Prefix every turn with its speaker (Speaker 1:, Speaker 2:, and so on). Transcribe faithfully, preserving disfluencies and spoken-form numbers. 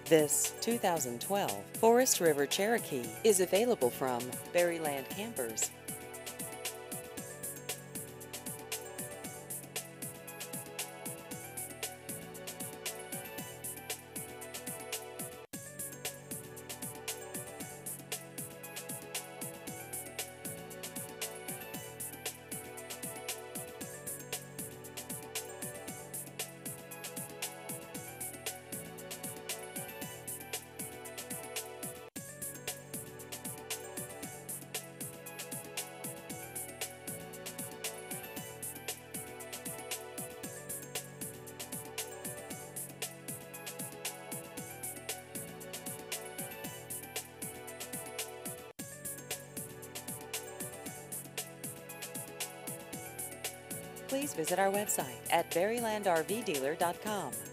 Speaker 1: This two thousand twelve Forest River Cherokee is available from Berryland Campers. Please visit our website at berryland r v dealer dot com.